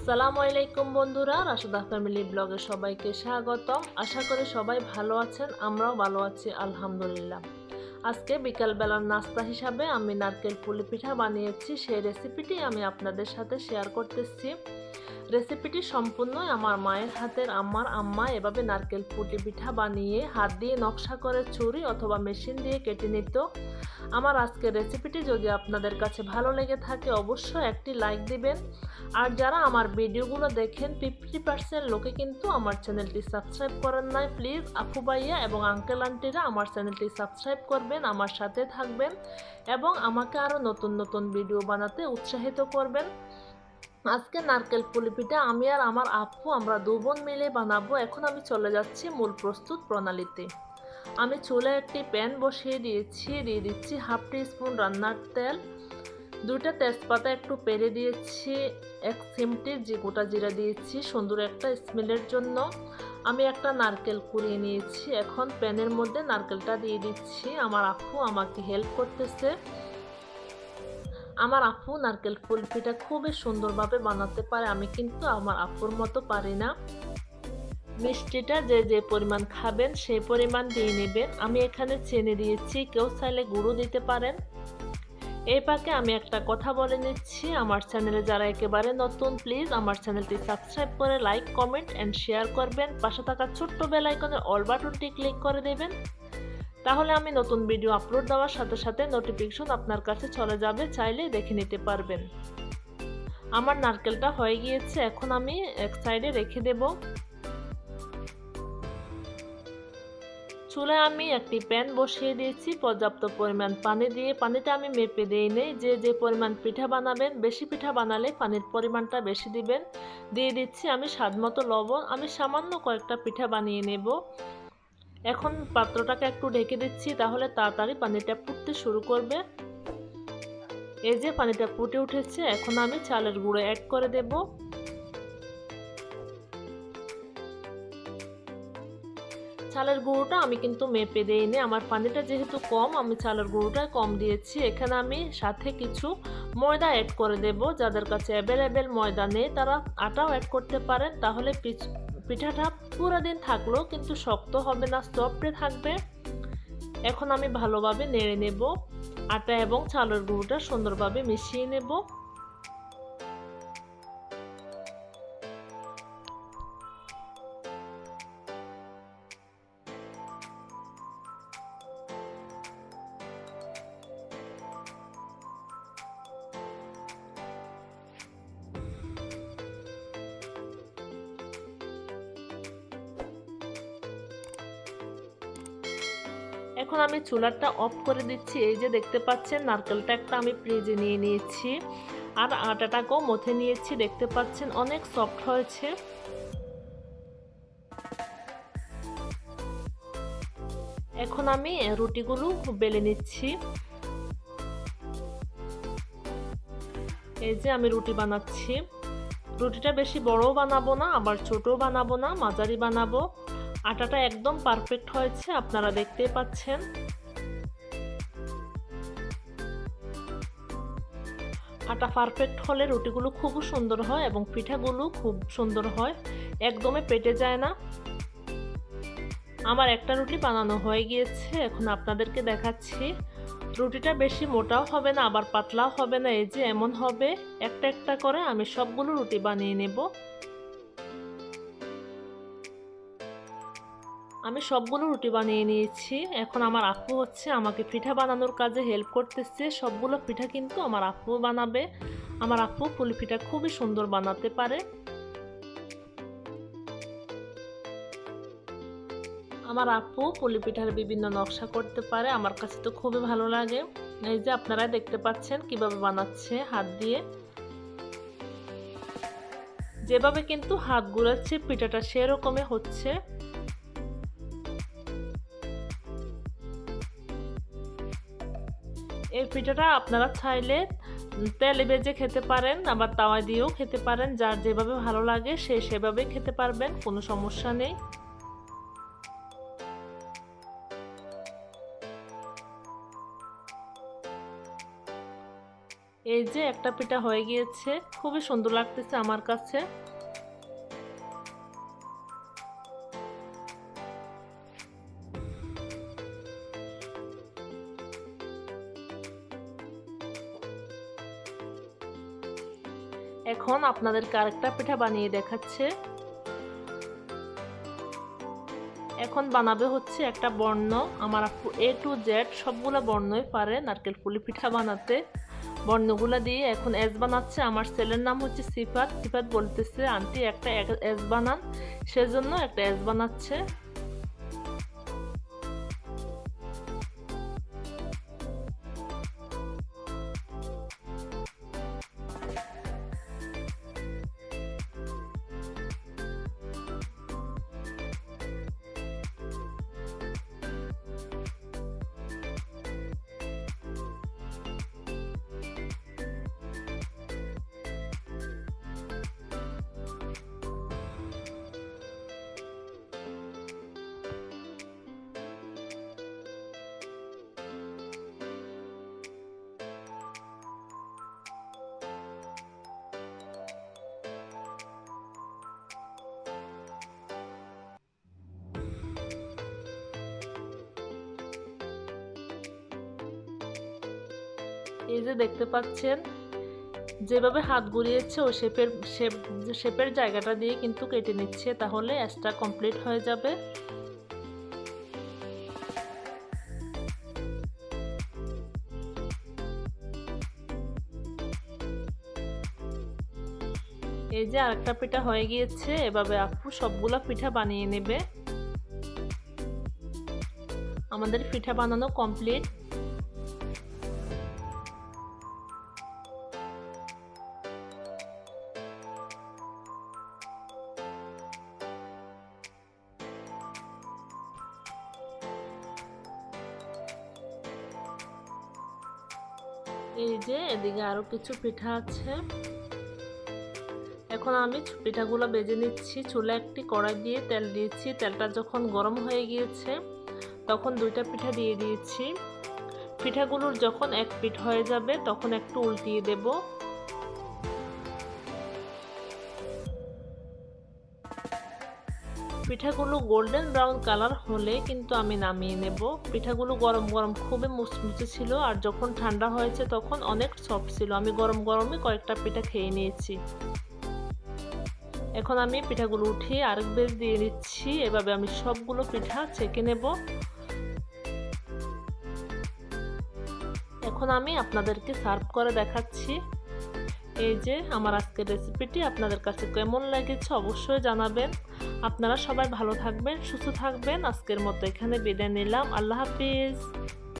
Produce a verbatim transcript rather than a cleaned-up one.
আসসালামু আলাইকুম বন্ধুরা, রাশেদা ফ্যামিলি ব্লগে সবাইকে স্বাগতম। আশা করি সবাই ভালো আছেন, আমরাও ভালো আছি আলহামদুলিল্লাহ। আজকে বিকালবেলার নাস্তা হিসাবে আমি নারকেল পুলি পিঠা বানিয়েছি, সেই রেসিপিটি আমি আপনাদের সাথে শেয়ার করতেছি। রেসিপিটি সম্পূর্ণ আমার মায়ের হাতের। আমার আম্মা এভাবে নারকেল পুলি পিঠা বানিয়ে হাত দিয়ে নকশা করে ছুরি অথবা মেশিন দিয়ে কেটে নিত। আমার আজকের রেসিপিটি যদি আপনাদের কাছে ভালো লেগে থাকে অবশ্যই একটি লাইক দিবেন। আর যারা আমার ভিডিওগুলো দেখেন ফিফটি পার্সেন্ট লোকে কিন্তু আমার চ্যানেলটি সাবস্ক্রাইব করেন নাই। প্লিজ আপু ভাইয়া এবং আঙ্কেল আন্টিরা আমার চ্যানেলটি সাবস্ক্রাইব করবেন, আমার সাথে থাকবেন এবং আমাকে আরও নতুন নতুন ভিডিও বানাতে উৎসাহিত করবেন। আজকে নারকেল পুলি পিঠা আমি আর আমার আপু আমরা দু বোন মিলে বানাবো। এখন আমি চলে যাচ্ছি মূল প্রস্তুত প্রণালীতে। আমি চুলায় একটি প্যান বসিয়ে দিয়েছি, দিয়ে দিচ্ছি হাফ টি স্পুন রান্নার তেল, দুইটা তেজপাতা একটু পেরে দিয়েছি, এক চিমটি জি গোটা জিরা দিয়েছি সুন্দর একটা স্মেলের জন্য। আমি একটা নারকেল কুড়িয়ে নিয়েছি, এখন প্যানের মধ্যে নারকেলটা দিয়ে দিচ্ছি। আমার আপু আমাকে হেল্প করতেছে। আমার আপু নারকেল পুলি পিঠা খুবই সুন্দরভাবে বানাতে পারে, আমি কিন্তু আমার আপুর মতো পারি না। মিষ্টিটা যে যে পরিমাণ খাবেন সেই পরিমাণ দিয়ে নেবেন। আমি এখানে চিনি দিয়েছি, কেউ চাইলে গুঁড়ো দিতে পারেন। এই পাকে আমি একটা কথা বলে নিচ্ছি, আমার চ্যানেলে যারা একেবারে নতুন প্লিজ আমার চ্যানেলটি সাবস্ক্রাইব করে লাইক কমেন্ট অ্যান্ড শেয়ার করবেন। পাশে থাকা ছোট্ট বেল আইকনের অল বাটনটি ক্লিক করে দেবেন, তাহলে আমি নতুন ভিডিও আপলোড দেওয়ার সাথে সাথে নোটিফিকেশন আপনার কাছে চলে যাবে, চাইলে দেখে নিতে পারবেন। আমার নারকেলটা হয়ে গিয়েছে, এখন আমি এক সাইডে রেখে দেব। চুলায় আমি একটি প্যান বসিয়ে দিয়েছি, পর্যাপ্ত পরিমাণ পানি দিয়ে। পানিটা আমি মেপে দিই নেই, যে যে পরিমাণ পিঠা বানাবেন, বেশি পিঠা বানালে পানির পরিমাণটা বেশি দিবেন। দিয়ে দিচ্ছি আমি স্বাদ মতো লবণ। আমি সামান্য কয়েকটা পিঠা বানিয়ে নেব। এখন পাত্রটাকে একটু ঢেকে দিচ্ছি, তাহলে তাড়াতাড়ি পানিটা ফুটতে শুরু করবে। এই যে পানিটা ফুটে উঠেছে, এখন আমি চালের গুঁড়ো অ্যাড করে দেব। চালের গুঁড়োটা আমি কিন্তু মেপে দিইনি, আমার পানিটা যেহেতু কম আমি চালের গুঁড়োটা কম দিয়েছি। এখানে আমি সাথে কিছু ময়দা অ্যাড করে দেব। যাদের কাছে অ্যাভেলেবেল ময়দা নেই তারা আটাও অ্যাড করতে পারেন, তাহলে পিঠাটা পুরো দিন থাকলেও কিন্তু শক্ত হবে না, সফট থাকবে। এখন আমি ভালোভাবে নেড়ে নেব, আটা এবং চালের গুঁড়োটা সুন্দরভাবে মিশিয়ে নেব। এখন আমি চুলাটা অফ করে দিচ্ছি। এই যে দেখতে পাচ্ছেন নারকেলটা একটা আমি ফ্রিজে নিয়ে নিয়েছি আর আটাটাকেও মথে নিয়েছি, দেখতে পাচ্ছেন অনেক সফট হয়েছে। এখন আমি রুটিগুলো বেলে নিচ্ছি। এই যে আমি রুটি বানাচ্ছি, রুটিটা বেশি বড়ও বানাবো না আবার ছোটও বানাবো না, মাঝারি বানাবো। আটাটা একদম পারফেক্ট হয়েছে, আপনারা দেখতেই পাচ্ছেন। আটা পারফেক্ট হলে রুটিগুলো খুব সুন্দর হয় এবং পিঠাগুলো খুব সুন্দর হয়, একদমই পেটে যায় না। আমার একটা রুটি বানানো হয়ে গিয়েছে, এখন আপনাদেরকে দেখাচ্ছি। রুটিটা বেশি মোটাও হবে না আবার পাতলাও হবে না, এই যে এমন হবে। একটা একটা করে আমি সবগুলো রুটি বানিয়ে নেব। আমি সবগুলো রুটি বানিয়ে নিয়েছি। এখন আমার আপু হচ্ছে আমাকে পিঠা বানানোর কাজে হেল্প করতেছে। সবগুলো পিঠা কিন্তু আমার আপু বানাবে। আমার আপু পুলি পিঠা খুবই সুন্দর বানাতে পারে। আমার আপু পুলি পিঠার বিভিন্ন নকশা করতে পারে, আমার কাছে তো খুবই ভালো লাগে। এই যে আপনারা দেখতে পাচ্ছেন কিভাবে বানাচ্ছে হাত দিয়ে, যেভাবে কিন্তু হাত ঘুরাচ্ছে পিঠাটা সেরকমই হচ্ছে। এই পিঠাটা আপনারা চাইলে তেলে ভেজে খেতে পারেন, আবার তাওয়া দিয়েও খেতে পারেন, যার যেভাবে ভালো লাগে সে সেভাবে খেতে পারবেন, কোনো সমস্যা নেই। এই যে একটা পিঠা হয়ে গিয়েছে, খুবই সুন্দর লাগতেছে আমার কাছে। এখন আপনাদেরকে আরেকটা পিঠা বানিয়ে দেখাচ্ছে। এখন বানাবে হচ্ছে একটা বর্ণ। আমার আপু এ টু জেড সবগুলো বর্ণই পারে নারকেল পুলি পিঠা বানাতে। বর্ণগুলো দিয়ে এখন এস বানাচ্ছে। আমার ছেলের নাম হচ্ছে সিফাত। সিফাত বলতেছে আন্টি একটা এস বানান, সেজন্য একটা এস বানাচ্ছে। এই যে দেখতে পাচ্ছেন যেভাবে হাত ঘুরিয়েছে ও শেপের শেপ শেপের জায়গাটা দিয়ে কিন্তু কেটে নিচ্ছে, তাহলে এসটা কমপ্লিট হয়ে যাবে। এই যে আরেকটা পিঠা হয়ে গিয়েছে। এভাবে আপু সবগুলা পিঠা বানিয়ে নেবে। আমাদের পিঠা বানানো কমপ্লিট। এই যে এদিকে আরো কিছু পিঠা আছে। এখন আমি পিঠাগুলো বেজে নিচ্ছি। চুলা একটি কড়াই দিয়ে তেল দিয়েছি। তেলটা যখন গরম হয়ে গিয়েছে তখন দুইটা পিঠা দিয়ে দিয়েছি। পিঠাগুলোর যখন এক পিঠ হয়ে যাবে তখন একটু উল্টিয়ে দেব। পিঠাগুলো গোল্ডেন ব্রাউন কালার হলে কিন্তু আমি নামিয়ে নেব। পিঠাগুলো গরম গরম খুবই মুচমুচে ছিল, আর যখন ঠান্ডা হয়েছে তখন অনেক সফট ছিল। আমি গরম গরমে কয়েকটা পিঠা খেয়ে নিয়েছি। এখন আমি পিঠাগুলো উঠিয়ে আরেক বেশ দিয়ে নিচ্ছি। এভাবে আমি সবগুলো পিঠা ছেঁকে নেব। এখন আমি আপনাদেরকে সার্ভ করে দেখাচ্ছি। এই যে আমার আজকের রেসিপিটি আপনাদের কাছে কেমন লেগেছে অবশ্যই জানাবেন। আপনারা সবাই ভালো থাকবেন, সুস্থ থাকবেন। আজকের মতো এখানে বিদায় নিলাম। আল্লাহ হাফিজ।